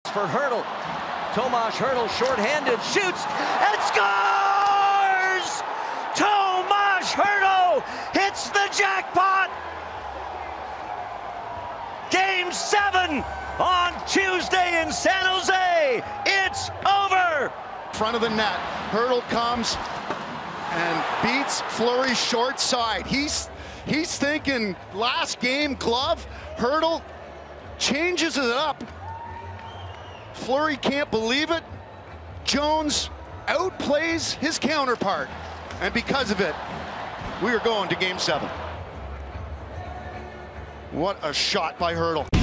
for Hertl. Tomas Hertl, shorthanded, shoots and scores! Tomas Hertl hits the jackpot! Game 7 on Tuesday in San Jose. It's over. Front of the net, Hertl comes and beats Fleury short side. He's thinking last game glove. Hertl changes it up. Fleury can't believe it. Jones outplays his counterpart, and because of it, we are going to Game 7. What a shot by Hertl.